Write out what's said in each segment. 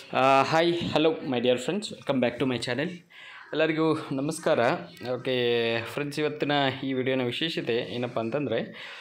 Hi hello my dear friends, welcome back to my channel. ಎಲ್ಲರಿಗೂ ನಮಸ್ಕಾರ. Okay friends, ಇವತ್ತಿನ ಈ ವಿಡಿಯೋನ ವಿಶೇಷತೆ ಏನಪ್ಪ ಅಂತಂದರೆ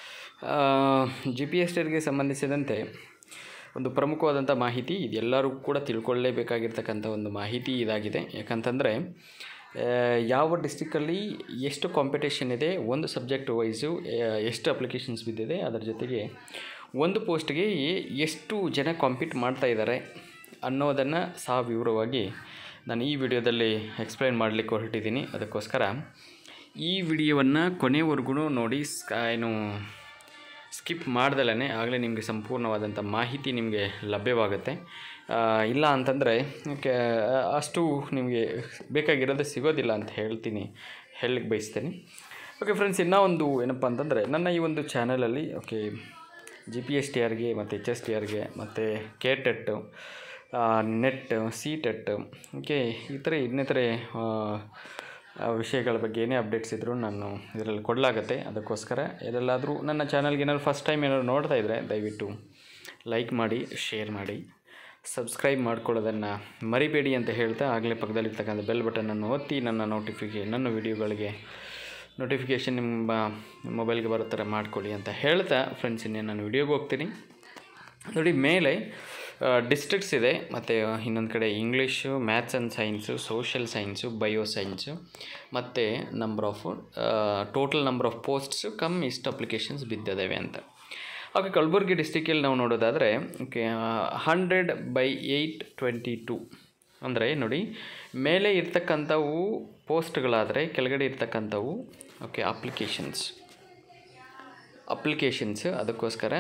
Gpstrಗೆ ಸಂಬಂಧಿಸಿದಂತೆ ಒಂದು ಪ್ರಮುಖವಾದಂಥ ಮಾಹಿತಿ. ಇದೆಲ್ಲರೂ ಕೂಡ ತಿಳ್ಕೊಳ್ಳೇಬೇಕಾಗಿರ್ತಕ್ಕಂಥ ಒಂದು ಮಾಹಿತಿ ಇದಾಗಿದೆ. ಯಾಕಂತಂದರೆ ಯಾವ ಡಿಸ್ಟಿಕ್ಕಲ್ಲಿ ಎಷ್ಟು ಕಾಂಪಿಟೇಷನ್ ಇದೆ, ಒಂದು ಸಬ್ಜೆಕ್ಟ್ ವೈಸು ಎಷ್ಟು ಅಪ್ಲಿಕೇಶನ್ಸ್ ಬಿದ್ದಿದೆ, ಅದರ ಜೊತೆಗೆ ಒಂದು ಪೋಸ್ಟ್ಗೆ ಎಷ್ಟು ಜನ ಕಾಂಪೀಟ್ ಮಾಡ್ತಾ ಇದ್ದಾರೆ ಅನ್ನೋದನ್ನು ವಿವರವಾಗಿ ನಾನು ಈ ವಿಡಿಯೋದಲ್ಲಿ ಎಕ್ಸ್ಪ್ಲೈನ್ ಮಾಡಲಿಕ್ಕೆ ಹೊರಟಿದ್ದೀನಿ. ಅದಕ್ಕೋಸ್ಕರ ಈ ವಿಡಿಯೋವನ್ನು ಕೊನೆವರೆಗೂ ನೋಡಿ, ಏನು ಸ್ಕಿಪ್ ಮಾಡ್ದಲೇ ಆಗಲೇ ನಿಮಗೆ ಸಂಪೂರ್ಣವಾದಂಥ ಮಾಹಿತಿ ನಿಮಗೆ ಲಭ್ಯವಾಗುತ್ತೆ. ಇಲ್ಲ ಅಂತಂದರೆ ಅಷ್ಟು ನಿಮಗೆ ಬೇಕಾಗಿರೋದು ಸಿಗೋದಿಲ್ಲ ಅಂತ ಹೇಳಲಿಕ್ಕೆ ಬಯಸ್ತೀನಿ. ಓಕೆ ಫ್ರೆಂಡ್ಸ್, ಇನ್ನೂ ಒಂದು ಏನಪ್ಪ ಅಂತಂದರೆ ನನ್ನ ಈ ಒಂದು ಚಾನಲಲ್ಲಿ Gpstrಗೆ ಮತ್ತು HSTRಗೆ ಮತ್ತು KTET, ನೆಟ್, CTET, ಇನ್ನಿತರೆ ವಿಷಯಗಳ ಬಗ್ಗೆ ಏನೇ ಅಪ್ಡೇಟ್ಸ್ ಇದ್ದರೂ ನಾನು ಇದರಲ್ಲಿ ಕೊಡಲಾಗುತ್ತೆ. ಅದಕ್ಕೋಸ್ಕರ ಎಲ್ಲೆಲ್ಲಾದರೂ ನನ್ನ ಚಾನಲ್ಗೆ ಏನಾದ್ರು ಫಸ್ಟ್ ಟೈಮ್ ಏನಾದ್ರು ನೋಡ್ತಾ ಇದ್ದರೆ ದಯವಿಟ್ಟು ಲೈಕ್ ಮಾಡಿ, ಶೇರ್ ಮಾಡಿ, ಸಬ್ಸ್ಕ್ರೈಬ್ ಮಾಡ್ಕೊಳ್ಳೋದನ್ನು ಮರಿಬೇಡಿ ಅಂತ ಹೇಳ್ತಾ, ಆಗಲೇ ಪಕ್ಕದಲ್ಲಿರ್ತಕ್ಕಂಥ ಬೆಲ್ ಬಟನನ್ನು ಒತ್ತಿ ನನ್ನ ವಿಡಿಯೋಗಳಿಗೆ ನೋಟಿಫಿಕೇಷನ್ ನಿಮ್ಮ ಮೊಬೈಲ್ಗೆ ಬರೋ ಥರ ಮಾಡಿಕೊಡಿ ಅಂತ ಹೇಳ್ತಾ ಫ್ರೆಂಡ್ಸ್, ಇನ್ನೇ ನಾನು ವಿಡಿಯೋಗೆ ಹೋಗ್ತೀನಿ. ನೋಡಿ, ಮೇಲೆ ಡಿಸ್ಟ್ರಿಕ್ಟ್ಸ್ ಇದೆ, ಮತ್ತು ಇನ್ನೊಂದು ಕಡೆ English, maths and science, social science, bio science, ಮತ್ತು ಟೋಟಲ್ ನಂಬರ್ ಆಫ್ ಪೋಸ್ಟ್ಸು ಇಷ್ಟು ಅಪ್ಲಿಕೇಶನ್ಸ್ ಬಿದ್ದಿದ್ದಾವೆ ಅಂತ. ಓಕೆ, ಕಲಬುರಗಿ ಡಿಸ್ಟಿಕಲ್ಲಿ ನಾವು ನೋಡೋದಾದರೆ 100/822 ಅಂದರೆ ನೋಡಿ, ಮೇಲೆ ಇರ್ತಕ್ಕಂಥವು ಪೋಸ್ಟ್ಗಳಾದರೆ ಕೆಳಗಡೆ ಇರ್ತಕ್ಕಂಥವು ಅಪ್ಲಿಕೇಶನ್ಸ್. ಅದಕ್ಕೋಸ್ಕರ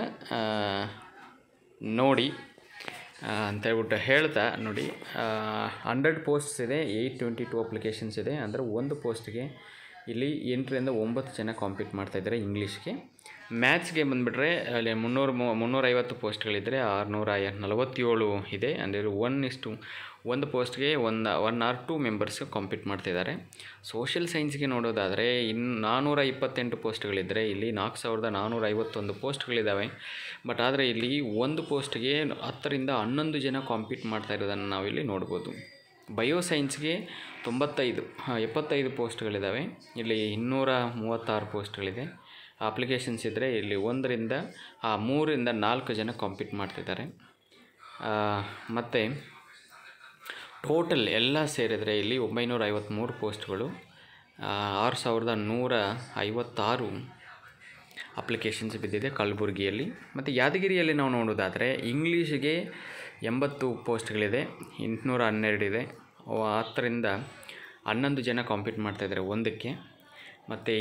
ನೋಡಿ ಅಂತೇಳ್ಬಿಟ್ಟು ಹೇಳ್ತಾ, ನೋಡಿ 100 ಪೋಸ್ಟ್ಸ್ ಇದೆ, 822 ಅಪ್ಲಿಕೇಶನ್ಸ್ ಇದೆ. ಅಂದರೆ ಒಂದು ಪೋಸ್ಟ್ಗೆ ಇಲ್ಲಿ 8 ರಿಂದ 9 ಜನ ಕಾಂಪೀಟ್ ಮಾಡ್ತಾಯಿದ್ದಾರೆ ಇಂಗ್ಲೀಷ್ಗೆ. ಮ್ಯಾಥ್ಸ್ಗೆ ಬಂದುಬಿಟ್ರೆ ಅಲ್ಲಿ 350 ಪೋಸ್ಟ್ಗಳಿದ್ದರೆ 647 ಇದೆ. ಅಂದರೆ 1 ಪೋಸ್ಟ್ಗೆ 1 or 2 ಮೆಂಬರ್ಸ್ ಕಾಂಪೀಟ್ ಮಾಡ್ತಿದ್ದಾರೆ. ಸೋಷಿಯಲ್ ಸೈನ್ಸ್ಗೆ ನೋಡೋದಾದರೆ 428 ಪೋಸ್ಟ್ಗಳಿದ್ದರೆ ಇಲ್ಲಿ 4451 ಪೋಸ್ಟ್ಗಳಿದ್ದಾವೆ. ಬಟ್ ಆದರೆ ಇಲ್ಲಿ ಒಂದು ಪೋಸ್ಟ್ಗೆ 10 ರಿಂದ 11 ಜನ ಕಾಂಪೀಟ್ ಮಾಡ್ತಾ ಇರೋದನ್ನು ನಾವಿಲ್ಲಿ ನೋಡ್ಬೋದು. ಬಯೋ ಸೈನ್ಸ್ಗೆ 75 ಪೋಸ್ಟ್ಗಳಿದ್ದಾವೆ. ಇಲ್ಲಿ 236 ಪೋಸ್ಟ್ಗಳಿದೆ. ಅಪ್ಲಿಕೇಶನ್ಸ್ ಇದ್ದರೆ ಇಲ್ಲಿ 3 ರಿಂದ 4 ಜನ ಕಾಂಪೀಟ್ ಮಾಡ್ತಿದ್ದಾರೆ. ಮತ್ತು ಟೋಟಲ್ ಎಲ್ಲ ಸೇರಿದರೆ ಇಲ್ಲಿ 953 ಪೋಸ್ಟ್ಗಳು, 6156 ಅಪ್ಲಿಕೇಶನ್ಸ್ ಬಿದ್ದಿದೆ ಕಲಬುರಗಿಯಲ್ಲಿ. ಮತ್ತು ಯಾದಗಿರಿಯಲ್ಲಿ ನಾವು ನೋಡೋದಾದರೆ ಇಂಗ್ಲೀಷಿಗೆ 80 ಪೋಸ್ಟ್ಗಳಿದೆ, 812 ಇದೆ. 10 ರಿಂದ 11 ಜನ ಕಾಂಪೀಟ್ ಮಾಡ್ತಾಯಿದ್ದಾರೆ ಒಂದಕ್ಕೆ. ಮತ್ತು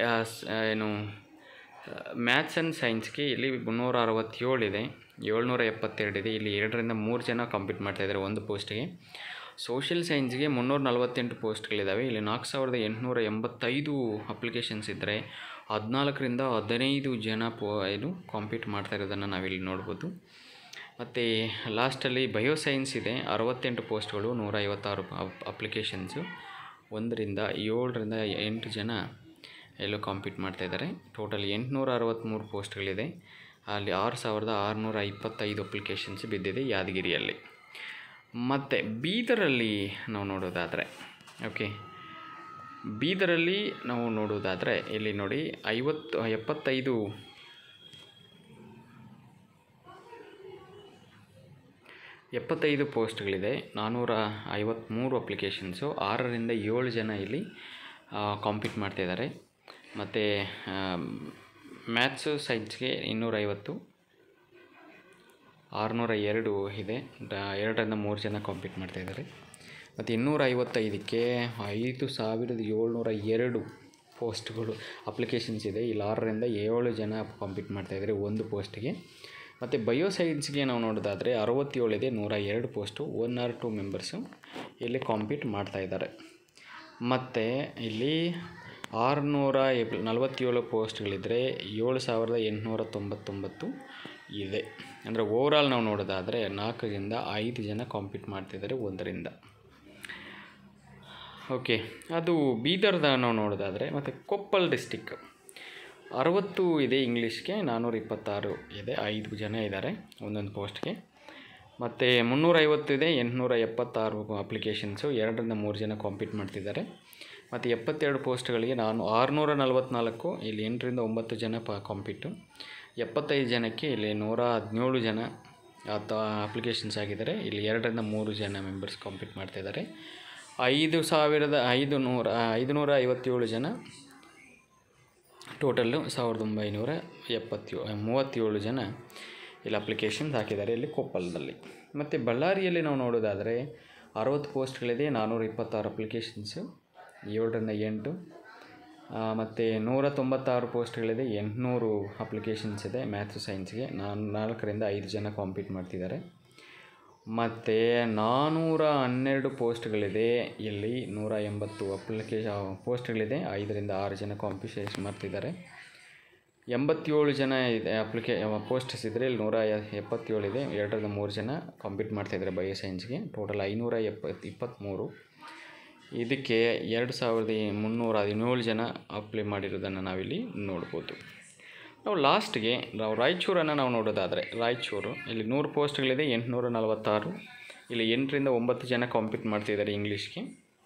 ಮ್ಯಾಥ್ಸ್ ಆ್ಯಂಡ್ ಸೈನ್ಸ್ಗೆ ಇಲ್ಲಿ 367 ಇದೆ, 772 ಇದೆ. ಇಲ್ಲಿ 2 ರಿಂದ 3 ಜನ ಕಾಂಪೀಟ್ ಮಾಡ್ತಾಯಿದ್ದಾರೆ ಒಂದು ಪೋಸ್ಟಿಗೆ. ಸೋಷಿಯಲ್ ಸೈನ್ಸ್ಗೆ 348 ಪೋಸ್ಟ್ಗಳಿದ್ದಾವೆ. ಇಲ್ಲಿ 4885 ಅಪ್ಲಿಕೇಶನ್ಸ್ ಇದ್ದರೆ 14 ರಿಂದ 15 ಜನ ಕಾಂಪೀಟ್ ಮಾಡ್ತಾ ಇರೋದನ್ನು ನಾವಿಲ್ಲಿ ನೋಡ್ಬೋದು. ಮತ್ತು ಲಾಸ್ಟಲ್ಲಿ ಬಯೋ ಸೈನ್ಸ್ ಇದೆ, 68 ಪೋಸ್ಟ್ಗಳು, 156 ಅಪ್ಲಿಕೇಶನ್ಸು. 1 ರಿಂದ 7 ರಿಂದ 8 ಜನ ಕಾಂಪೀಟ್ ಮಾಡ್ತಾಯಿದ್ದಾರೆ. ಟೋಟಲ್ 863 ಪೋಸ್ಟ್ಗಳಿದೆ. ಅಲ್ಲಿ 6625 ಅಪ್ಲಿಕೇಶನ್ಸ್ ಬಿದ್ದಿದೆ ಯಾದಗಿರಿಯಲ್ಲಿ. ಮತ್ತು ಬೀದರಲ್ಲಿ ನಾವು ನೋಡೋದಾದರೆ ಇಲ್ಲಿ ನೋಡಿ 75 ಪೋಸ್ಟ್ಗಳಿದೆ, 453 ಅಪ್ಲಿಕೇಶನ್ಸು, 6 ರಿಂದ 7 ಜನ ಇಲ್ಲಿ ಕಾಂಪೀಟ್ ಮಾಡ್ತಾಯಿದ್ದಾರೆ. ಮತ್ತು ಮ್ಯಾಥ್ಸು ಸೈನ್ಸ್ಗೆ 250, 602 ಇದೆ, 2 ರಿಂದ 3 ಜನ ಕಾಂಪೀಟ್ ಮಾಡ್ತಾಯಿದ್ದಾರೆ. ಮತ್ತು 255ಕ್ಕೆ 5702 ಪೋಸ್ಟ್ಗಳು ಅಪ್ಲಿಕೇಶನ್ಸ್ ಇದೆ. ಇಲ್ಲಿ 6 ರಿಂದ 7 ಜನ ಕಾಂಪೀಟ್ ಮಾಡ್ತಾಯಿದ್ದಾರೆ ಒಂದು ಪೋಸ್ಟಿಗೆ. ಮತ್ತು ಬಯೋ ಸೈನ್ಸ್ಗೆ ನಾವು ನೋಡೋದಾದರೆ 67 ಇದೆ, 102 ಪೋಸ್ಟು, 1 or 2 ಮೆಂಬರ್ಸು ಇಲ್ಲಿ ಕಾಂಪೀಟ್ ಮಾಡ್ತಾಯಿದ್ದಾರೆ. ಮತ್ತು ಇಲ್ಲಿ 647 ಪೋಸ್ಟ್ಗಳಿದ್ದರೆ 7899 ಇದೆ. ಅಂದರೆ ಓವರಾಲ್ ನಾವು ನೋಡೋದಾದರೆ 4 ರಿಂದ 5 ಜನ ಕಾಂಪೀಟ್ ಮಾಡ್ತಿದ್ದಾರೆ ಒಂದರಿಂದ. ಓಕೆ, ಅದು ಬೀದರ್ದ ನಾವು ನೋಡೋದಾದರೆ. ಮತ್ತು ಕೊಪ್ಪಳ ಡಿಸ್ಟಿಕ್ 60 ಇದೆ ಇಂಗ್ಲೀಷ್ಗೆ, 426 ಇದೆ, 5 ಜನ ಇದ್ದಾರೆ ಒಂದೊಂದು ಪೋಸ್ಟ್ಗೆ. ಮತ್ತು 350 ಇದೆ, 876 ಅಪ್ಲಿಕೇಶನ್ಸು, 2-3 ಜನ ಕಾಂಪೀಟ್ ಮಾಡ್ತಿದ್ದಾರೆ. ಮತ್ತು 72 ಪೋಸ್ಟ್ಗಳಿಗೆ 644, ಇಲ್ಲಿ 8-9 ಜನ ಕಾಂಪೀಟು. 75 ಜನಕ್ಕೆ ಇಲ್ಲಿ 117 ಜನ ಅಪ್ಲಿಕೇಶನ್ಸ್ ಆಗಿದ್ದಾರೆ. ಇಲ್ಲಿ 2-3 ಜನ ಮೆಂಬರ್ಸ್ ಕಾಂಪೀಟ್ ಮಾಡ್ತಾಯಿದ್ದಾರೆ. 5,557 ಜನ ಟೋಟಲ್ಲು 1,937 ಜನ ಇಲ್ಲಿ ಅಪ್ಲಿಕೇಶನ್ಸ್ ಹಾಕಿದ್ದಾರೆ ಇಲ್ಲಿ ಕೊಪ್ಪಳದಲ್ಲಿ. ಮತ್ತು ಬಳ್ಳಾರಿಯಲ್ಲಿ ನಾವು ನೋಡೋದಾದರೆ 60 ಪೋಸ್ಟ್ಗಳಿದೆ, 426 ಅಪ್ಲಿಕೇಶನ್ಸು, 7-8. ಮತ್ತು 196 ಪೋಸ್ಟ್ಗಳಿದೆ, 800 ಅಪ್ಲಿಕೇಶನ್ಸ್ ಇದೆ ಮ್ಯಾಥ್ಸು ಸೈನ್ಸ್ಗೆ. 4-5 ಜನ ಕಾಂಪೀಟ್ ಮಾಡ್ತಿದ್ದಾರೆ. ಮತ್ತು 412 ಪೋಸ್ಟ್ಗಳಿದೆ, ಇಲ್ಲಿ 180 ಪೋಸ್ಟ್ಗಳಿದೆ, 5-6 ಜನ ಕಾಂಪಿಟೇಷನ್ ಮಾಡ್ತಿದ್ದಾರೆ. 87 ಜನ ಇದೆ ಪೋಸ್ಟ್ಸ್ ಇದ್ದರೆ, ಇಲ್ಲಿ 177 ಇದೆ, 2-3 ಜನ ಕಾಂಪೀಟ್ ಮಾಡ್ತಾಯಿದ್ದಾರೆ ಬಯೋಸೈನ್ಸ್ಗೆ. ಟೋಟಲ್ 523. ಇದಕ್ಕೆ 2,317 ಜನ ಅಪ್ಲೈ ಮಾಡಿರೋದನ್ನು ನಾವಿಲ್ಲಿ ನೋಡ್ಬೋದು. ನಾವು ಲಾಸ್ಟ್ಗೆ ರಾಯಚೂರನ್ನು ನಾವು ನೋಡೋದಾದರೆ, ರಾಯಚೂರು ಇಲ್ಲಿ 100 ಪೋಸ್ಟ್ಗಳಿದೆ, 846. ಇಲ್ಲಿ 8-9 ಜನ ಕಾಂಪೀಟ್ ಮಾಡ್ತಿದ್ದಾರೆ ಇಂಗ್ಲೀಷ್ಗೆ.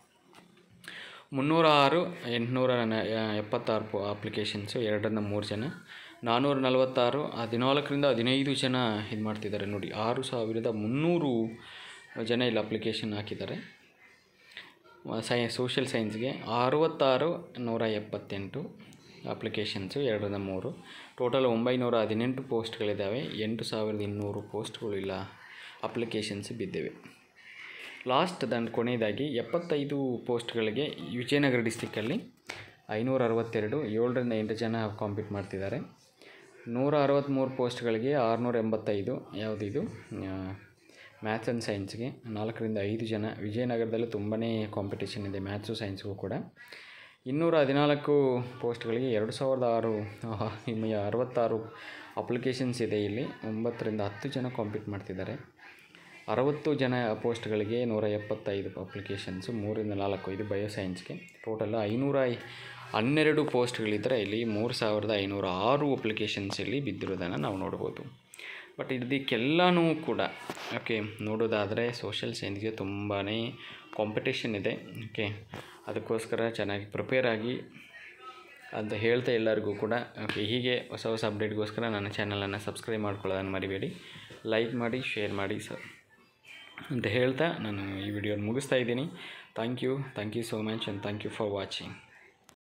306, 876 ಅಪ್ಲಿಕೇಶನ್ಸು, 2-3 ಜನ. 446, 14-15 ಜನ ಇದು ಮಾಡ್ತಿದ್ದಾರೆ ನೋಡಿ. 6,300 ಜನ ಇಲ್ಲಿ ಅಪ್ಲಿಕೇಶನ್ ಹಾಕಿದ್ದಾರೆ. ಸೋಷಿಯಲ್ ಸೈನ್ಸ್ಗೆ 66, 178 ಅಪ್ಲಿಕೇಶನ್ಸು, 2-3. ಟೋಟಲ್ 918 ಪೋಸ್ಟ್ಗಳಿದ್ದಾವೆ. 8,200 ಪೋಸ್ಟ್ಗಳು ಇಲ್ಲ ಅಪ್ಲಿಕೇಶನ್ಸ್ ಬಿದ್ದಿವೆ. ಕೊನೆಯದಾಗಿ 75 ಪೋಸ್ಟ್ಗಳಿಗೆ ವಿಜಯನಗರ ಡಿಸ್ಟಿಕ್ಕಲ್ಲಿ 562, 7-8 ಜನ ಕಾಂಪೀಟ್ ಮಾಡ್ತಿದ್ದಾರೆ. 163 ಪೋಸ್ಟ್ಗಳಿಗೆ 685, ಯಾವುದಿದು ಮ್ಯಾಥ್ಸ್ ಆ್ಯಂಡ್ ಸೈನ್ಸ್ಗೆ, 4-5 ಜನ. ವಿಜಯನಗರದಲ್ಲೂ ತುಂಬಾ ಕಾಂಪಿಟೇಷನ್ ಇದೆ ಮ್ಯಾಥ್ಸು ಸೈನ್ಸ್ಗೂ ಕೂಡ. 214 ಪೋಸ್ಟ್ಗಳಿಗೆ 2,666 ಅಪ್ಲಿಕೇಶನ್ಸ್ ಇದೆ. ಇಲ್ಲಿ 9-10 ಜನ ಕಾಂಪೀಟ್ ಮಾಡ್ತಿದ್ದಾರೆ. 60 ಜನ ಪೋಸ್ಟ್ಗಳಿಗೆ 175 ಅಪ್ಲಿಕೇಶನ್ಸು, 3-4 ಇದು ಬಯೋಸೈನ್ಸ್ಗೆ. ಟೋಟಲ್ 512 ಪೋಸ್ಟ್ಗಳಿದ್ದರೆ, ಇಲ್ಲಿ 3,506 ಅಪ್ಲಿಕೇಶನ್ಸ್ ಇಲ್ಲಿ ಬಿದ್ದಿರೋದನ್ನು ನಾವು ನೋಡ್ಬೋದು. ಬಟ್ ಇದಕ್ಕೆಲ್ಲನೂ ಕೂಡ ನೋಡೋದಾದರೆ ಸೋಷಿಯಲ್ ಸೈನ್ಸ್ಗೆ ತುಂಬಾ ಕಾಂಪಿಟೇಷನ್ ಇದೆ. ಅದಕ್ಕೋಸ್ಕರ ಚೆನ್ನಾಗಿ ಪ್ರಿಪೇರ್ ಆಗಿ ಅಂತ ಹೇಳ್ತಾ ಎಲ್ಲರಿಗೂ ಕೂಡ ಹೀಗೆ ಹೊಸ ಅಪ್ಡೇಟ್ಗೋಸ್ಕರ ನನ್ನ ಚಾನಲನ್ನು ಸಬ್ಸ್ಕ್ರೈಬ್ ಮಾಡ್ಕೊಳ್ಳೋದನ್ನು ಮರಿಬೇಡಿ. ಲೈಕ್ ಮಾಡಿ, ಶೇರ್ ಮಾಡಿ ಅಂತ ಹೇಳ್ತಾ ನಾನು ಈ ವಿಡಿಯೋನ ಮುಗಿಸ್ತಾ ಇದ್ದೀನಿ. Thank you so much and thank you for watching.